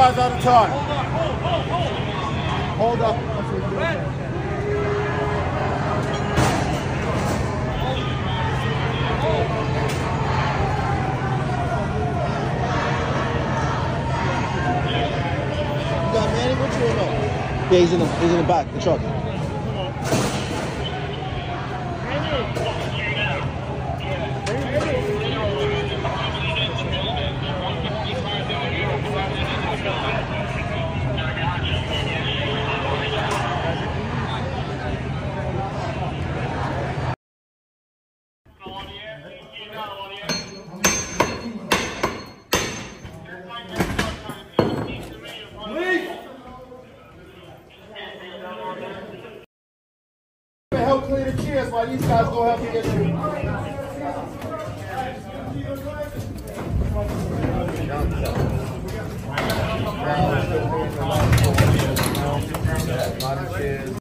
guys out of time. Hold up. You got Manny with you or no? Yeah, he's in the back, the truck. Help clear the chairs while these guys go help you get through. A lot of chairs.